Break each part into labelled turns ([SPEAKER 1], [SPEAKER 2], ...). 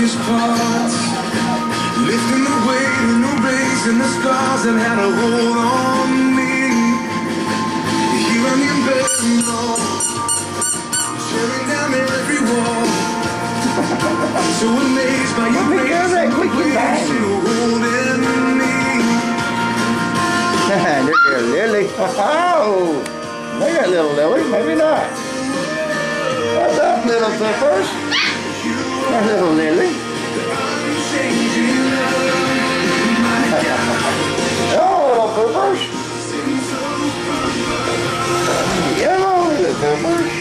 [SPEAKER 1] weakest parts, lifting the weight and erasing the scars that had a hold on me. Here I'm in bed alone, tearing down every wall. So amazed by your grace and the ways you're holding me.
[SPEAKER 2] Look at Lily. Oh, look at little Lily. Maybe not. What's up, little Peppers? That little Lily. Oh, little Peppers. Hello, little Peppers.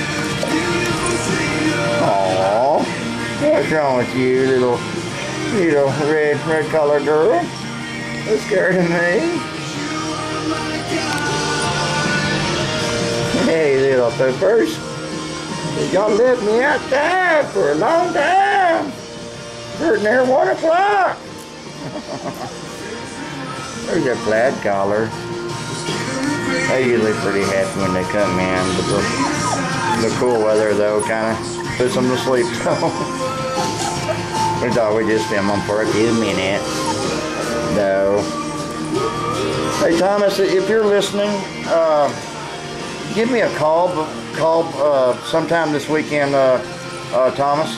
[SPEAKER 2] Aww. What's wrong with you, little red collar girl? That's scared of me. Hey, little Peppers. Y'all left me out there for a long time. Sitting there 1 o'clock. There's a plaid collar. They're usually pretty happy when they come in, but the cool weather though kind of puts them to sleep. We thought we'd just film them for a few minutes. No. Hey Thomas, if you're listening, give me a call sometime this weekend, Thomas.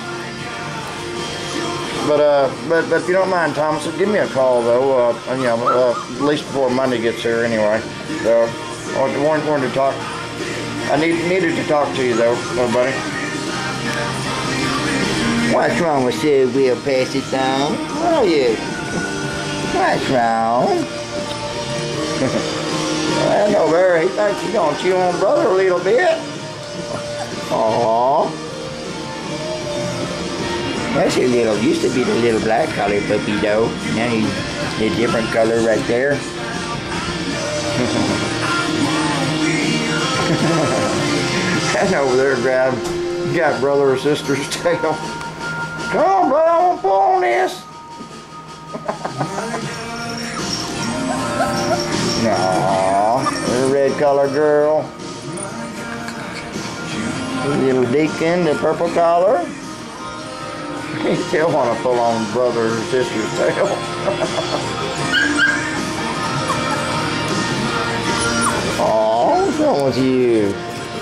[SPEAKER 2] But if you don't mind, Thomas, give me a call though. At least before Monday gets here, anyway. So I wanted to talk. I needed to talk to you though, buddy. What's wrong with you? We'll pass it down. What are you? What's wrong? I know Barry, he thinks he's gonna chew on brother a little bit. Aww. That's your little, used to be the little black collar puppy though. Now he's a different color right there. That's over there got brother or sister's tail. Come on, brother, I want to pull on this. Aww, little red collar girl. Little Deacon, the purple collar. You still want to pull on brother or sister's tail. Aww, what's wrong with you?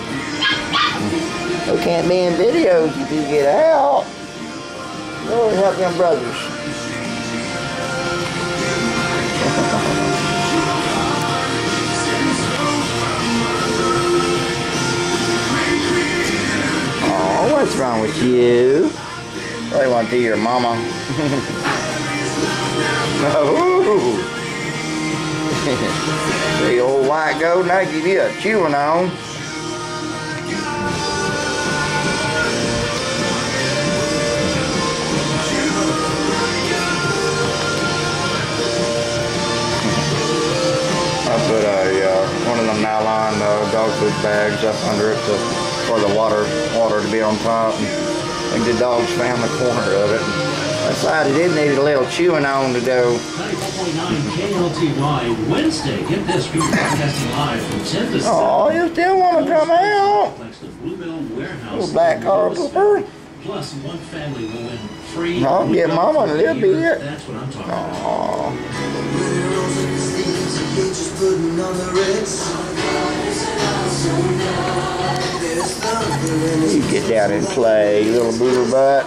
[SPEAKER 2] We can't be in videos if you get out. Lord help them brothers. Oh, what's wrong with you? Probably want to be your mama. Oh. The old white goat, now give you a chewing on. I put one of them nylon dog food bags up under it for the water to be on top. I think the dogs found the corner of it. I decided it needed a little chewing on to do.
[SPEAKER 3] 94.9 KLTY Wednesday. Get this, we're broadcasting live from 10 to 7.
[SPEAKER 2] Oh, you still want to come out? Little black car pooper.
[SPEAKER 3] Plus, one family will win free.
[SPEAKER 2] I'll get mama a little bit.
[SPEAKER 3] That's what I'm talking about.
[SPEAKER 2] You get down and play, you little booter butt.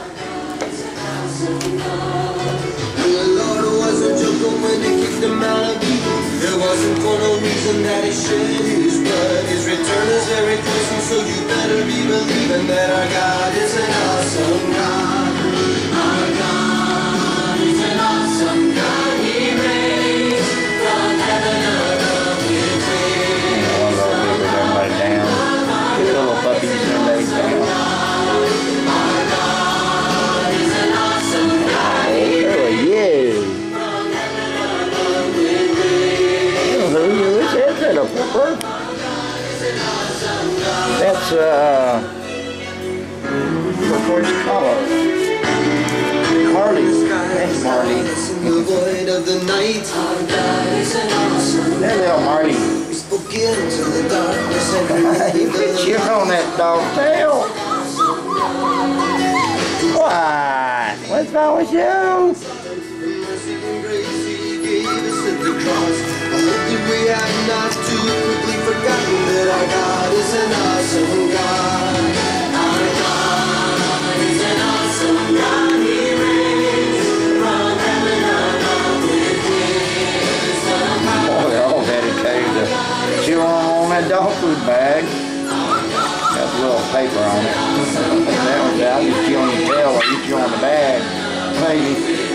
[SPEAKER 1] There wasn't for no reason that he shed his blood. His return is very close, so you better be believing that our God is an awesome God. Our God is an awesome God. He reigns from heaven above with wings.
[SPEAKER 2] I love people that lay down. These little puppies that lay down.
[SPEAKER 1] Our God is an awesome God. He
[SPEAKER 2] Oh, yeah. Who is that, a pepper? That's, what's it called? Marley. That's Marley. That little Marley. You can chew on that dog tail. What? What's wrong with you?
[SPEAKER 1] Mercy and grace He gave us at the cross. I hope that we have not too quickly forgotten that our God is an awesome God. Our God is an awesome God. He reigns from heaven above with wisdom.
[SPEAKER 2] Boy, they're all dedicated to chewing on that dog food bag. Got a little paper on it. That one's out. You chew on your tail or you chew on the bag. Maybe.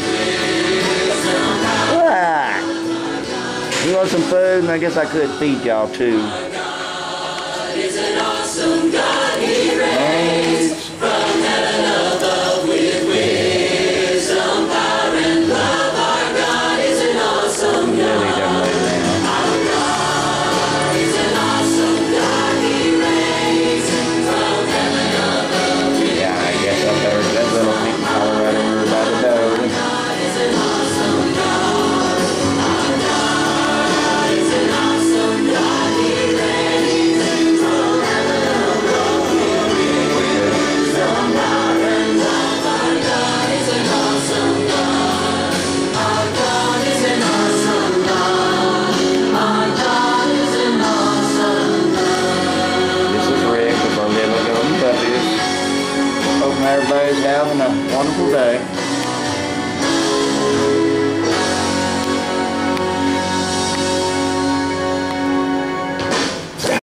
[SPEAKER 2] Ah. You want some food? And I guess I could feed y'all too.
[SPEAKER 1] God is an awesome God. He reigns from heaven above with wisdom, power, and love. Our God is an awesome God. Our God is an awesome God. He reigns from heaven above with
[SPEAKER 2] Yeah, I guess up there that little thing in Colorado we're about to go.
[SPEAKER 1] God is an awesome God. Our God is an awesome God. He reigns from heaven above with wisdom, power, and love. Our God is an awesome God. Our God is an awesome God. Our God is an awesome God.
[SPEAKER 2] This is Rick with our Living Golden Puppies. Hoping everybody's having a wonderful day.